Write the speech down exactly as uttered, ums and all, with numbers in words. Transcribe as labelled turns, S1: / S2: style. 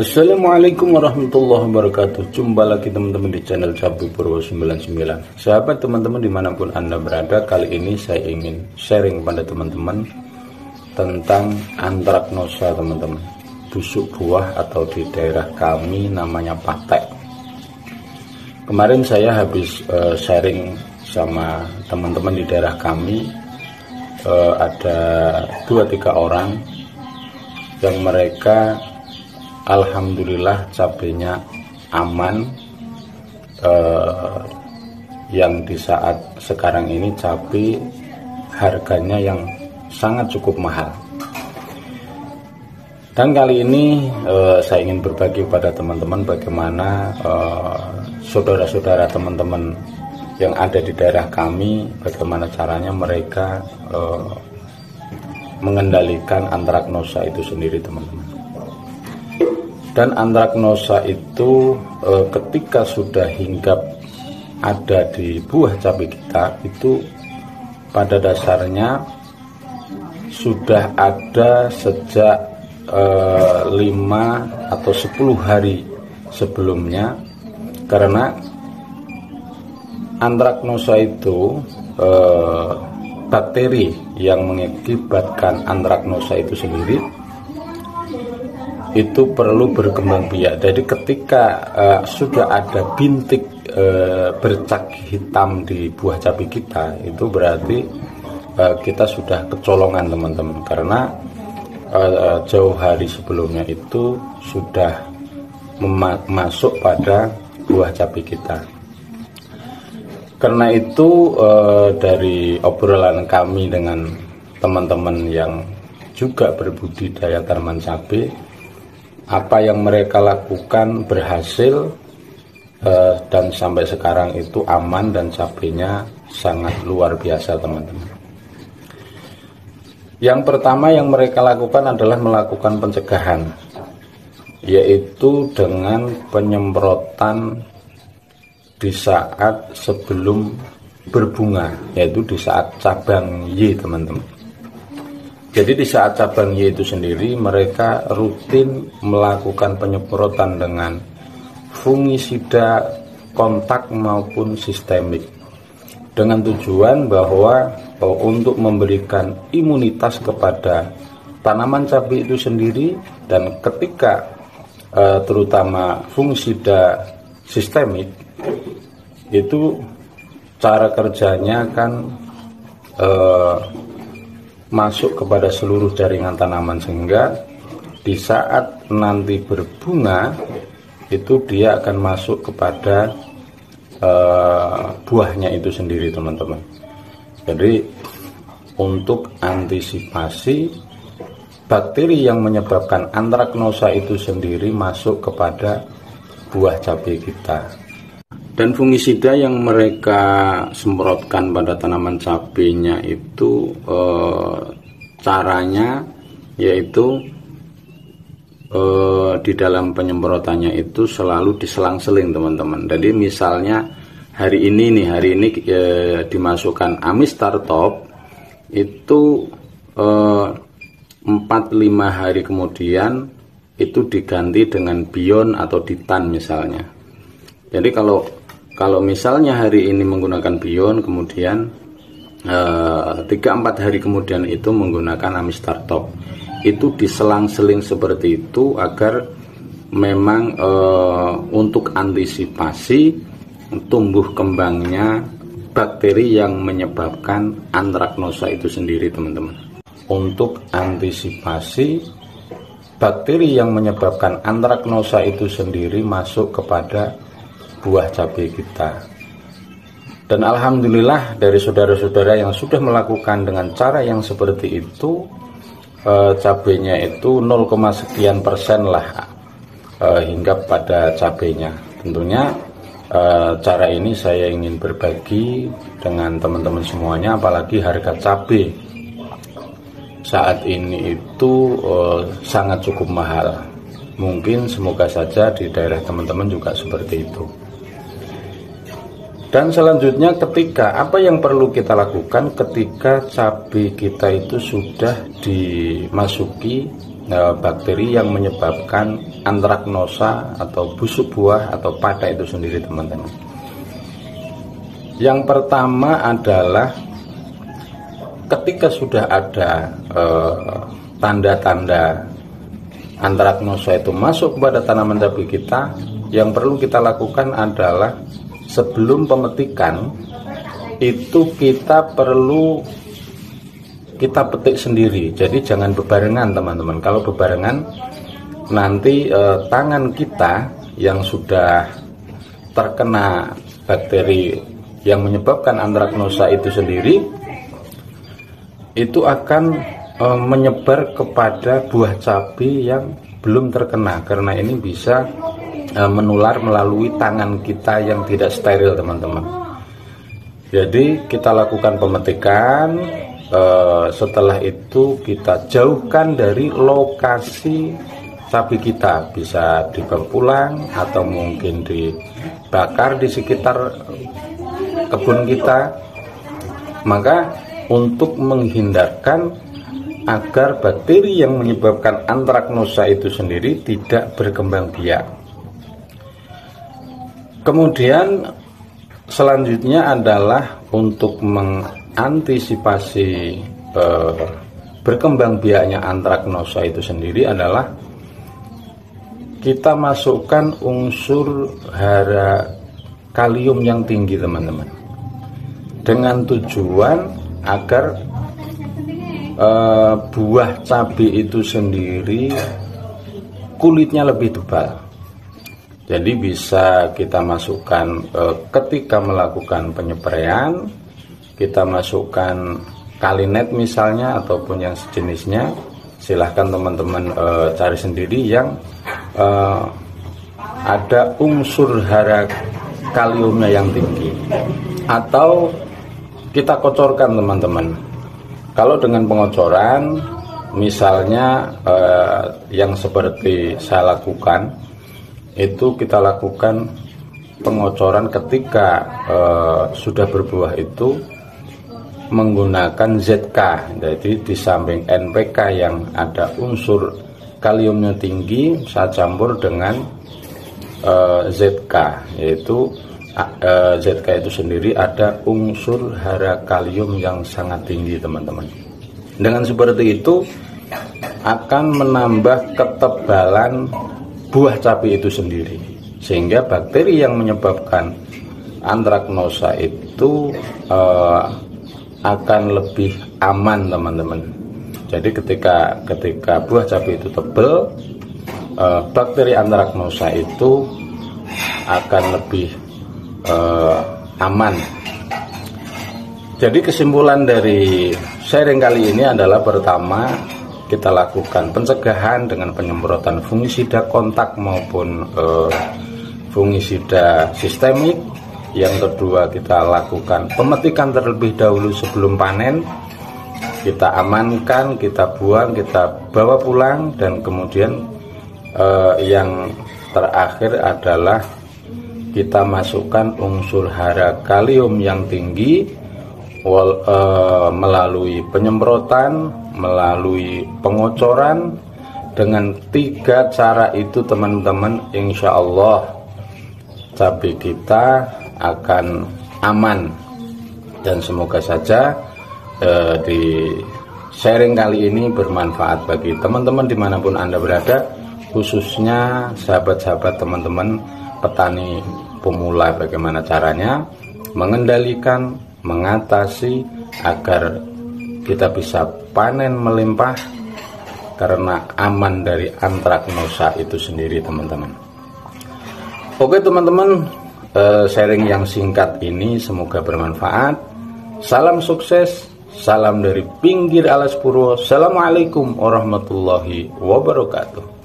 S1: Assalamualaikum warahmatullahi wabarakatuh. Jumpa lagi teman-teman di channel Cabai Purwo sembilan puluh sembilan. Sahabat teman-teman dimanapun Anda berada, kali ini saya ingin sharing pada teman-teman tentang antraknosa teman-teman, busuk buah atau di daerah kami namanya patek. Kemarin saya habis uh, sharing sama teman-teman di daerah kami, uh, ada dua tiga orang yang mereka alhamdulillah cabenya aman, eh, yang di saat sekarang ini cabai harganya yang sangat cukup mahal. Dan kali ini eh, saya ingin berbagi kepada teman-teman bagaimana eh, saudara-saudara teman-teman yang ada di daerah kami, bagaimana caranya mereka eh, mengendalikan antraknosa itu sendiri teman-teman. Dan antraknosa itu e, ketika sudah hinggap ada di buah cabai kita, itu pada dasarnya sudah ada sejak e, lima atau sepuluh hari sebelumnya. Karena antraknosa itu e, bakteri yang mengakibatkan antraknosa itu sendiri itu perlu berkembang biak. Jadi ketika uh, sudah ada bintik uh, bercak hitam di buah cabai kita, itu berarti uh, kita sudah kecolongan teman-teman, karena uh, jauh hari sebelumnya itu sudah masuk pada buah cabai kita. Karena itu uh, dari obrolan kami dengan teman-teman yang juga berbudidaya tanaman cabai, apa yang mereka lakukan berhasil, eh, dan sampai sekarang itu aman dan cabainya sangat luar biasa teman-teman. Yang pertama yang mereka lakukan adalah melakukan pencegahan, yaitu dengan penyemprotan di saat sebelum berbunga, yaitu di saat cabang Y teman-teman. Jadi di saat cabang Y itu sendiri mereka rutin melakukan penyemprotan dengan fungisida kontak maupun sistemik, dengan tujuan bahwa oh, untuk memberikan imunitas kepada tanaman cabai itu sendiri. Dan ketika eh, terutama fungisida sistemik itu cara kerjanya kan eh, masuk kepada seluruh jaringan tanaman, sehingga di saat nanti berbunga itu dia akan masuk kepada uh, buahnya itu sendiri teman-teman. Jadi untuk antisipasi bakteri yang menyebabkan antraknosa itu sendiri masuk kepada buah cabai kita. Dan fungisida yang mereka semprotkan pada tanaman cabainya itu e, caranya yaitu e, di dalam penyemprotannya itu selalu diselang-seling teman-teman. Jadi misalnya hari ini nih hari ini e, dimasukkan Amistar Top, itu e, empat lima hari kemudian itu diganti dengan Bion atau Titan misalnya. Jadi kalau Kalau misalnya hari ini menggunakan Bion, kemudian tiga sampai empat hari kemudian itu menggunakan Amistar Top. Itu diselang-seling seperti itu agar memang e, untuk antisipasi tumbuh kembangnya bakteri yang menyebabkan antraknosa itu sendiri teman-teman. Untuk antisipasi bakteri yang menyebabkan antraknosa itu sendiri masuk kepada buah cabai kita. Dan alhamdulillah dari saudara-saudara yang sudah melakukan dengan cara yang seperti itu, eh, cabainya itu nol, sekian persen lah eh, hingga pada cabainya. Tentunya eh, cara ini saya ingin berbagi dengan teman-teman semuanya, apalagi harga cabai saat ini itu eh, sangat cukup mahal. Mungkin semoga saja di daerah teman-teman juga seperti itu. Dan selanjutnya ketika apa yang perlu kita lakukan ketika cabai kita itu sudah dimasuki e, bakteri yang menyebabkan antraknosa atau busuk buah atau pada itu sendiri, teman-teman. Yang pertama adalah ketika sudah ada e, tanda-tanda antraknosa itu masuk kepada tanaman cabai kita, yang perlu kita lakukan adalah sebelum pemetikan itu kita perlu kita petik sendiri. Jadi jangan bebarengan, teman-teman. Kalau bebarengan nanti eh, tangan kita yang sudah terkena bakteri yang menyebabkan antraknosa itu sendiri itu akan eh, menyebar kepada buah cabai yang belum terkena, karena ini bisa eh, menular melalui tangan kita yang tidak steril, teman-teman. Jadi kita lakukan pemetikan. Uh, setelah itu kita jauhkan dari lokasi cabai kita, bisa dibawa pulang atau mungkin dibakar di sekitar kebun kita. Maka untuk menghindarkan agar bakteri yang menyebabkan antraknosa itu sendiri tidak berkembang biak. Kemudian selanjutnya adalah untuk meng antisipasi eh, berkembang biaknya antraknosa itu sendiri adalah kita masukkan unsur hara kalium yang tinggi, teman-teman, dengan tujuan agar eh, buah cabai itu sendiri kulitnya lebih tebal. Jadi bisa kita masukkan eh, ketika melakukan penyepraian, kita masukkan kalinet misalnya ataupun yang sejenisnya. Silahkan teman-teman e, cari sendiri yang e, ada unsur hara kaliumnya yang tinggi, atau kita kocorkan, teman-teman. Kalau dengan pengocoran misalnya e, yang seperti saya lakukan, itu kita lakukan pengocoran ketika e, sudah berbuah itu menggunakan Z K. Jadi di samping N P K yang ada unsur kaliumnya tinggi, saya campur dengan uh, Z K, yaitu uh, Z K itu sendiri ada unsur hara kalium yang sangat tinggi, teman-teman. Dengan seperti itu akan menambah ketebalan buah cabai itu sendiri, sehingga bakteri yang menyebabkan antraknosa itu uh, akan lebih aman, teman-teman. Jadi ketika ketika buah cabai itu tebal, eh, bakteri antraknosa itu akan lebih eh, aman. Jadi kesimpulan dari sharing kali ini adalah, pertama, kita lakukan pencegahan dengan penyemprotan fungisida kontak maupun eh, fungisida sistemik. Yang kedua, kita lakukan pemetikan terlebih dahulu sebelum panen. Kita amankan, kita buang, kita bawa pulang. Dan kemudian eh, yang terakhir adalah kita masukkan unsur hara kalium yang tinggi wal, eh, melalui penyemprotan, melalui pengocoran. Dengan tiga cara itu, teman-teman, insya Allah cabai kita akan aman. Dan semoga saja eh, di sharing kali ini bermanfaat bagi teman-teman dimanapun Anda berada, khususnya sahabat-sahabat teman-teman petani pemula, bagaimana caranya mengendalikan, mengatasi agar kita bisa panen melimpah karena aman dari antraknosa itu sendiri, teman-teman. Oke, teman-teman, sharing yang singkat ini semoga bermanfaat. Salam sukses, salam dari pinggir alas purwo. Assalamualaikum warahmatullahi wabarakatuh.